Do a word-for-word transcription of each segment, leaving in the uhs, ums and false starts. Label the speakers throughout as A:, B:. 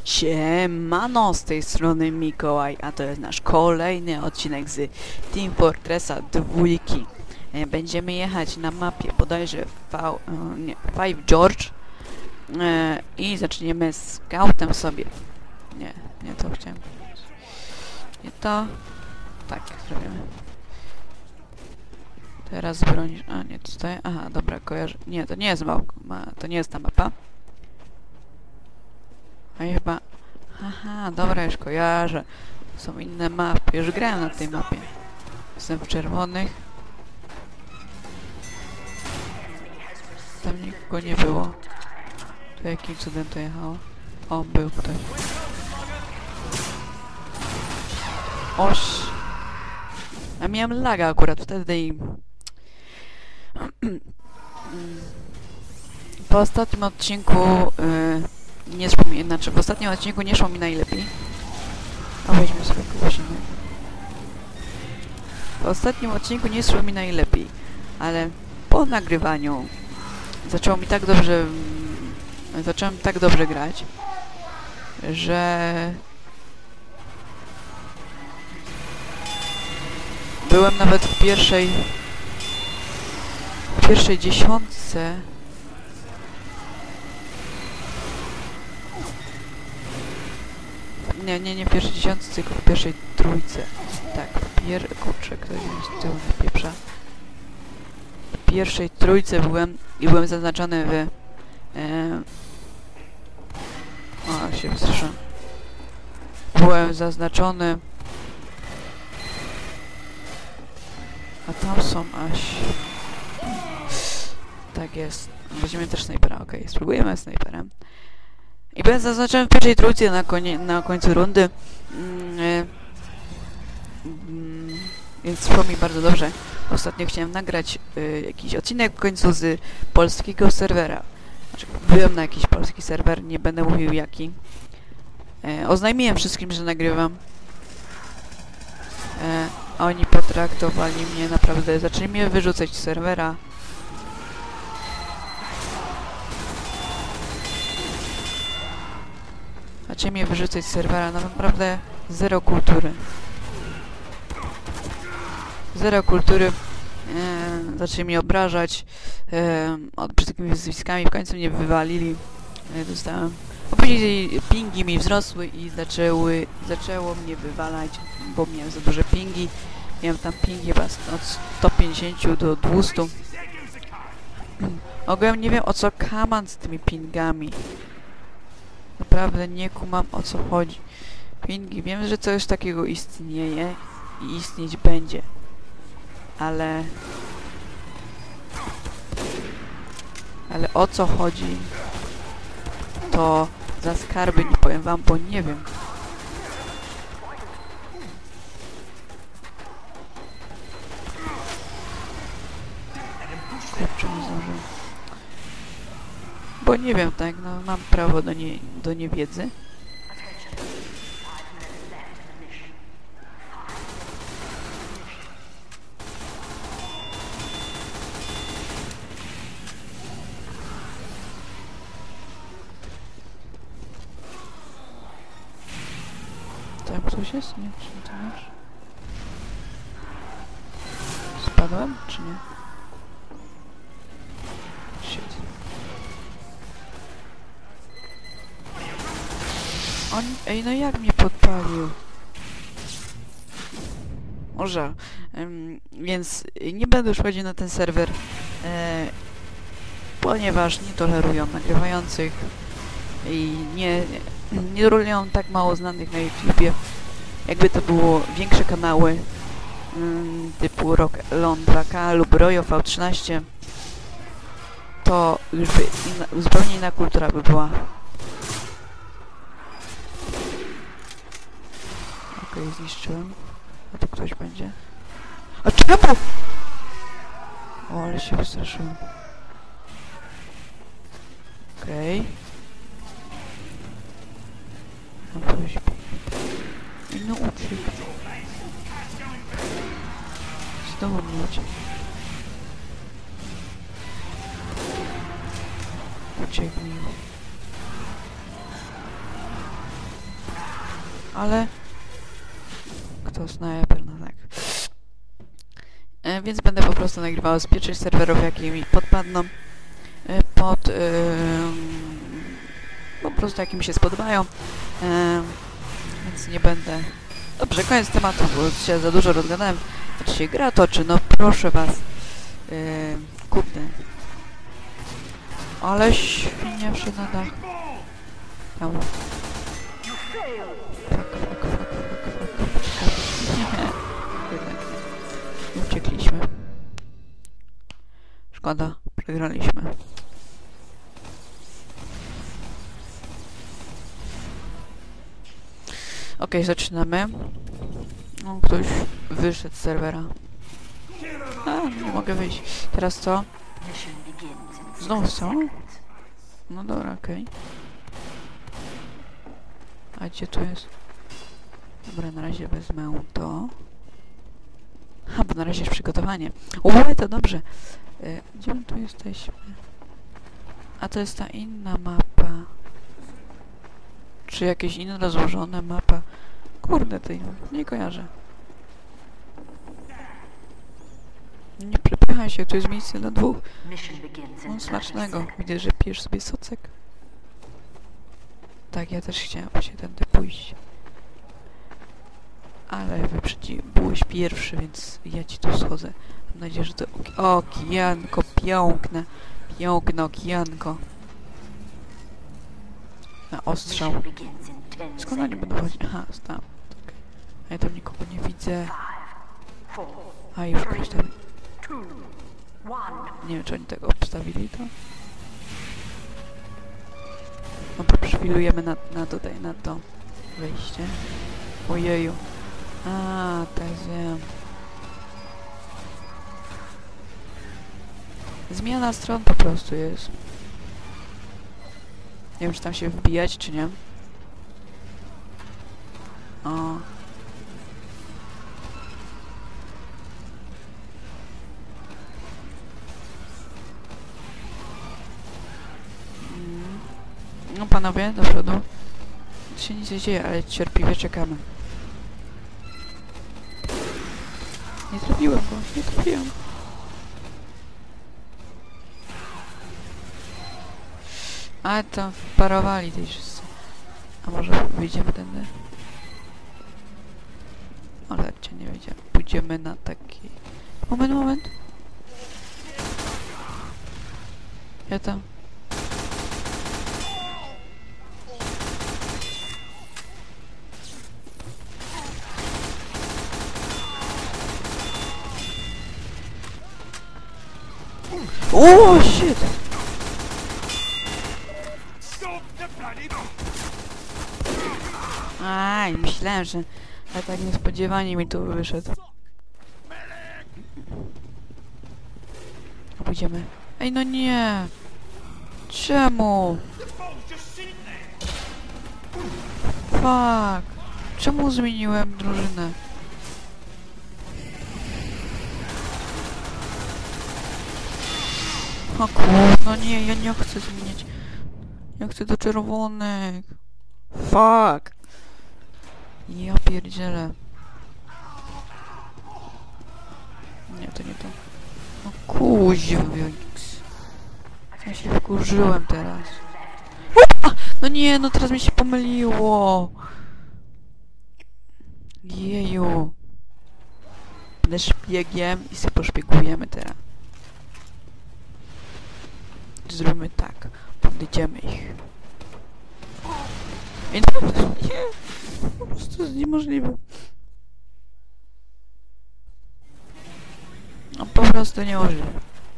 A: Siemano, z tej strony Mikołaj, a to jest nasz kolejny odcinek z Team Fortressa dwójki. E, Będziemy jechać na mapie bodajże v, e, nie, Five George e, i zaczniemy z scoutem sobie. Nie, nie to chciałem. Nie to. Tak, zrobimy. Teraz bronisz. A nie, tutaj. Aha, dobra, kojarzę. Nie, to nie jest mapa. To nie jest ta mapa. A ja chyba... Aha, dobra, już kojarzę. Są inne mapy. Już grałem na tej mapie. Jestem w czerwonych. Tam nikogo nie było. To jakim cudem to jechało? O, był ktoś. Oś! A miałem laga akurat wtedy i... Po ostatnim odcinku... Yy, nie szło mi, znaczy w ostatnim odcinku nie szło mi najlepiej. A weźmy sobie kogoś innego. W ostatnim odcinku nie szło mi najlepiej, ale po nagrywaniu zaczęło mi tak dobrze... Zacząłem tak dobrze grać, że... Byłem nawet w pierwszej... W pierwszej dziesiątce. Nie, nie, nie w pierwszej dziesiątce, tylko w pierwszej trójce. Tak, w pier... Kurczę, ktoś mi z tyłu napieprza. W pierwszej trójce byłem i byłem zaznaczony w... E... O, się wystraszyłem. Byłem zaznaczony... A tam są aż... Tak jest. Weźmiemy też snajpera, okej. Okay. Spróbujemy snajperem. I byłem zaznaczony w pierwszej trójce na, konie, na końcu rundy. Mm, e, mm, więc szło mi bardzo dobrze. Ostatnio chciałem nagrać y, jakiś odcinek w końcu z polskiego serwera. Znaczy, byłem na jakiś polski serwer, nie będę mówił jaki. E, oznajmiłem wszystkim, że nagrywam. E, a oni potraktowali mnie naprawdę, zaczęli mnie wyrzucać z serwera. Zaczęli mnie wyrzucać z serwera, no naprawdę zero kultury. Zero kultury. E, zaczęli mnie obrażać e, od, przed takimi wyzwiskami, w końcu mnie wywalili. E, dostałem. A później pingi mi wzrosły i zaczęły, zaczęło mnie wywalać, bo miałem za duże pingi. Miałem tam pingi chyba od sto pięćdziesiąt do dwustu. Ogólnie nie wiem, o co kaman z tymi pingami. Naprawdę nie kumam, o co chodzi. Pingi, wiem, że coś takiego istnieje i istnieć będzie. Ale... Ale o co chodzi, to za skarby nie powiem wam, bo nie wiem. Kurczę, nie zdążyłem. Bo nie wiem, tak, no mam prawo do, nie, do niewiedzy. Tam ktoś jest? Nie, czy to masz? Spadłem, czy nie? Shit. On... Ej, no jak mnie podpalił? Może. Um, więc nie będę już chodził na ten serwer, e, ponieważ nie tolerują nagrywających i nie, nie tolerują tak mało znanych na YouTubie. Jakby to było większe kanały um, typu Rock Lon dwa K lub Royo V trzynaście, to już by inna, zupełnie inna kultura by była. Okej, okay, zniszczyłem. A tu ktoś będzie. A czemu? O, ale się wystraszyłem. Okej. Okay. Tam ktoś... I no uciekł. Znowu mnie uciekł. Uciekł mi. ale... Kto snajper, no tak. E, więc będę po prostu nagrywała z pierwszych serwerów, jakie mi podpadną. E, pod... E, po prostu jakie mi się spodobają. E, więc nie będę... Dobrze, koniec tematu, bo się za dużo rozgadałem. Czy się gra toczy? No proszę was. E, kurde. Ale świnia wszedł na dach. Tam. Fuck, fuck, fuck, fuck, fuck, fuck. Nie. Jednak nie. Uciekliśmy. Szkoda, przegraliśmy. Ok, zaczynamy. O, ktoś wyszedł z serwera. A, nie mogę wyjść. Teraz co? Znowu co? No dobra, okej. Okay. A gdzie to jest? Dobra, na razie wezmę to. Ha, bo na razie jest przygotowanie. Uuu, to dobrze. E, gdzie my tu jesteśmy? A to jest ta inna mapa. Czy jakieś inne rozłożone mapa? Kurde, tej nie kojarzę. Nie przepychaj się, tu jest miejsce dla dwóch. No, smacznego. Widzę, że pijesz sobie socek. Tak, ja też chciałam się tędy pójść. Ale wyprzedzi... byłeś pierwszy, więc ja ci tu schodzę. Mam nadzieję, że to... O, okijanko, piękne. Piękne okijanko. Na ostrzał. Skąd oni będą chodzić? Aha, tam. Okay. A ja tam nikogo nie widzę. A już ktoś tam... Nie wiem, czy oni tego obstawili to. No to przywilujemy na, na tutaj, na to wejście. Ojeju. A, tak wiem. Zmiana stron po prostu jest. Nie wiem, czy tam się wbijać, czy nie. O. No panowie, do przodu. Tu się nic nie dzieje, ale cierpliwie czekamy. Nie trafiłem go, nie trafiłem. A tam wparowali tej wszyscy. A może wyjdziemy tędy? Ale jak cię nie wyjdziemy. Pójdziemy na taki... Moment, moment. Ja tam... O, shit! Aj, myślałem, że ale tak niespodziewanie mi tu wyszedł. Pójdziemy. Ej, no nie! Czemu? Fuck! Czemu zmieniłem drużynę? O kurde, no nie, ja nie chcę zmienić. Ja chcę do czerwonych. Fuck! Ja pierdzielę. Nie, to nie to. No kuźwa, ja się wkurzyłem teraz. Upa! No nie, no teraz mi się pomyliło. Jeju. Będę szpiegiem i sobie poszpiegujemy teraz. Zrobimy tak. Podejdziemy ich. I to nie. Po prostu jest niemożliwe. No po prostu niemożliwe.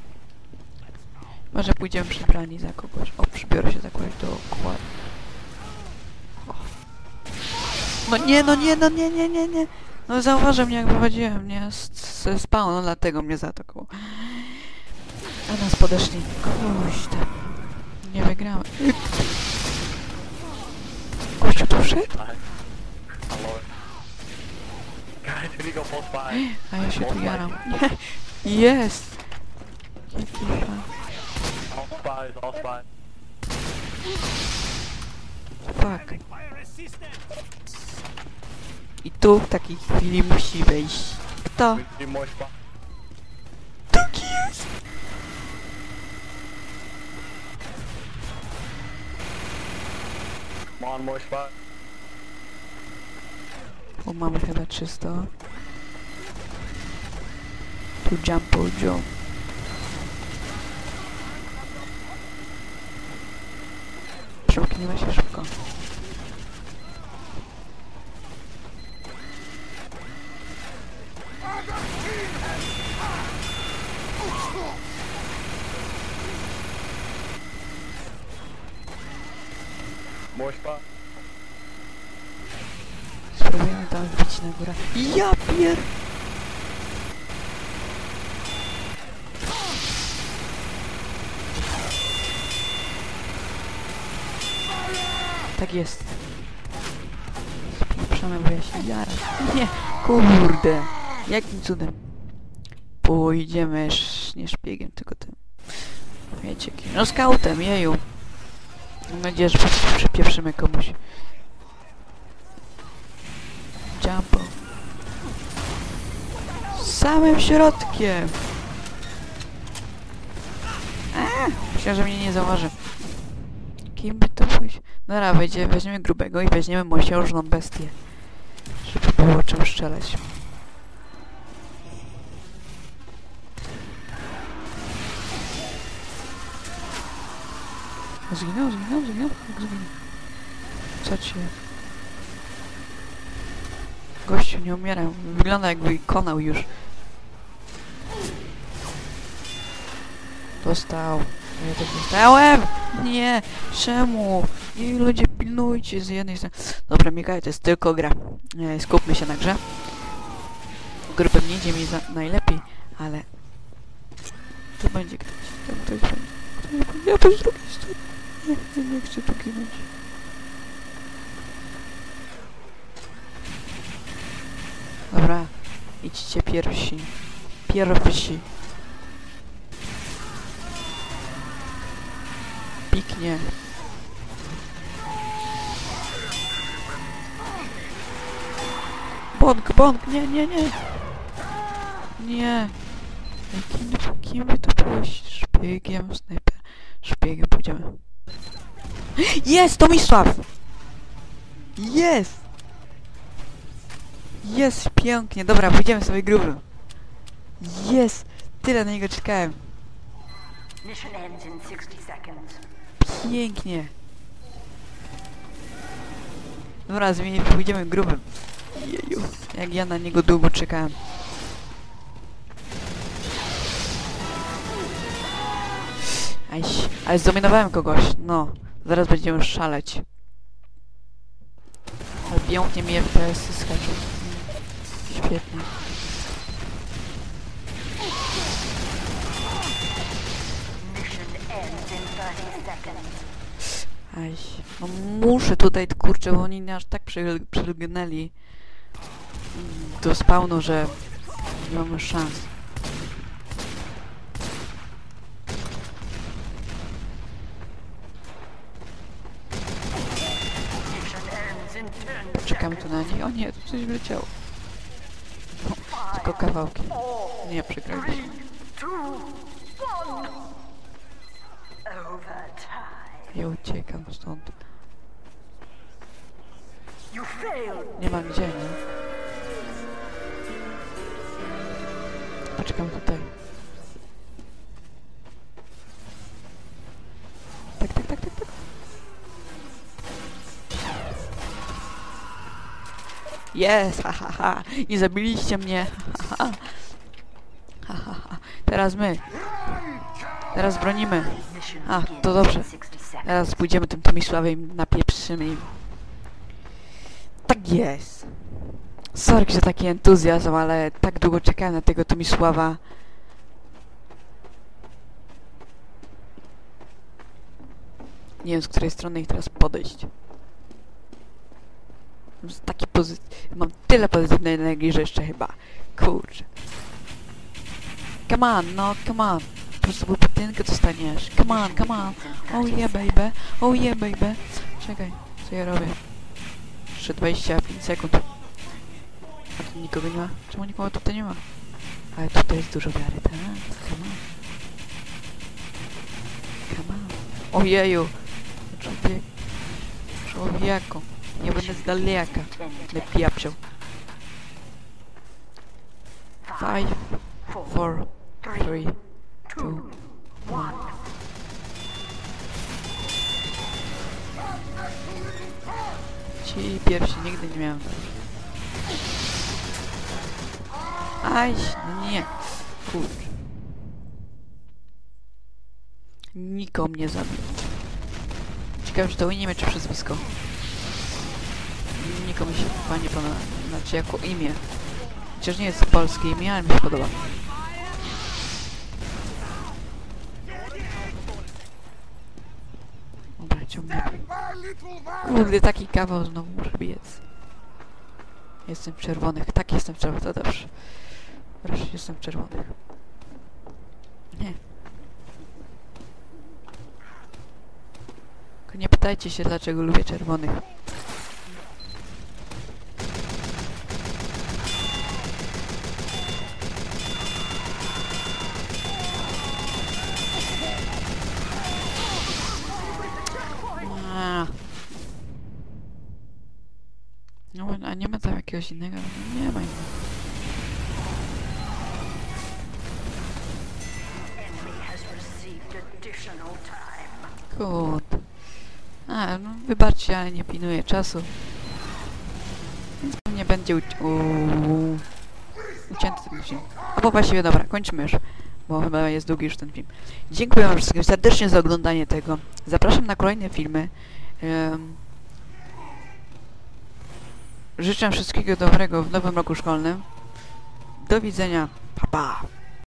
A: Może pójdziemy przybrani za kogoś. O, przybiorę się za kogoś dokładnie. No nie, no nie, no nie, nie, nie, nie. No zauważył mnie jak wychodziłem, nie? Ze spawnu, no dlatego mnie zaatakował. A nas podeszli. Kuźda. Nie wygrałem. Gościu tu wszedł? A ja się tu jaram. Jest! Jaki fan. Fuck. I tu w takiej chwili musi wejść kto? Tak jest! O, mamy chyba czysto. Tu jump, jump. Przemknijmy się szybko. Spróbujemy tam wbić na górę. Ja pier... Tak jest. Spieprzamy, bo ja się jaram. Nie, kurde. Jakim cudem? Pójdziemy sz... nie szpiegiem, tylko tym. Wiecie, kim? No skautem, jeju. Mam nadzieję, że przypieprzymy komuś. Jumpo. Samym środkiem. Eee, myślę, że mnie nie zauważy. Kim by to pójść? Dobra, wejdzie, weźmiemy grubego i weźmiemy mosiężną bestię. Żeby było czym strzelać. Zginął, zginął, zginął? Jak zginął? Co ci? Gościu, nie umierał. Wygląda jakby konał już. Dostał. Ja tak dostałem! Nie! Czemu? I ludzie, pilnujcie z jednej strony. Dobra, Mikołaj, to jest tylko gra. E, skupmy się na grze. Grupę nie idzie mi za najlepiej, ale... Tu będzie ktoś. Tam ktoś będzie. Ktoś będzie. Ja to z drugiej strony. Nie, nie, nie chcę tu ginąć. Dobra, idźcie pierwsi. Pierwsi. Piknie. Bąk, bąk, nie, nie, nie. Nie. Kim, kim by to pójść? Szpiegiem, snajper. Szpiegiem pójdziemy. Jest, Tomisław! Jest! Jest, pięknie. Dobra, pójdziemy sobie grubym. Jest! Tyle na niego czekałem. Pięknie. Dobra, zmienię, pójdziemy grubym. Jeju, jak ja na niego długo czekałem. Ajś, ale zdominowałem kogoś. No, zaraz będziemy szaleć. Ale pięknie mi F P S-y skaczą. Świetnie. Aj, no muszę tutaj, kurczę, bo oni aż tak przylgnęli do spawnu, że nie mamy szans. Czekamy tu na nich. O nie, tu coś wleciało. O, tylko kawałki. Nie, przegraliśmy. Ja uciekam stąd. Nie ma gdzie, nie? Poczekam tutaj. Tak, tak, tak, tak, tak. Jest, ha, ha, ha. Nie zabiliście mnie. Ha, ha, ha, ha, ha. Teraz my. Teraz bronimy. A, to dobrze. Teraz pójdziemy tym Tomisławem i napieprzymy im. Tak jest. Sorry, że taki entuzjazm, ale tak długo czekałem na tego Tomisława. Nie wiem, z której strony ich teraz podejść. Taki pozy... Mam tyle pozytywnej energii, że jeszcze chyba... Kurczę. Come on, no, come on. Po prostu był potynkę dostaniesz. Come on, come on. Oh yeah, baby. Oh yeah, baby. Czekaj, co ja robię? jeszcze dwadzieścia pięć sekund. A tu nikogo nie ma? Czemu nikogo tutaj nie ma? Ale tutaj jest dużo wiary, tak? Come on. Come on. Ojeju! Człowiek... Człowieku. Nie będę z daleka. Lepiej apsiał. Five, four, three, two, one. Ci pierwsi nigdy nie miałem. Aj, no nie. Kurczę. Niko mnie zabił. Ciekawe, czy to imię czy przezwisko. Niko mi się fajnie podoba. Znaczy jako imię. Chociaż nie jest polskie imię, ale mi się podoba. Dobra, ciągnę. Kurde, taki kawał znowu muszę biec. Jestem w czerwonych. Tak, jestem w czerwonych. To dobrze. Wreszcie jestem w czerwonych. Nie. Tylko nie pytajcie się, dlaczego lubię czerwonych. No, a nie ma tam jakiegoś innego? No, nie ma innego. Kurde. A, no wybaczcie, ale nie pilnuję czasu. Więc nie będzie uci u... ucięty ten film. Albo właściwie dobra, kończymy już. Bo chyba jest długi już ten film. Dziękuję wam wszystkim serdecznie za oglądanie tego. Zapraszam na kolejne filmy. Um, Życzę wszystkiego dobrego w nowym roku szkolnym. Do widzenia. Pa, pa.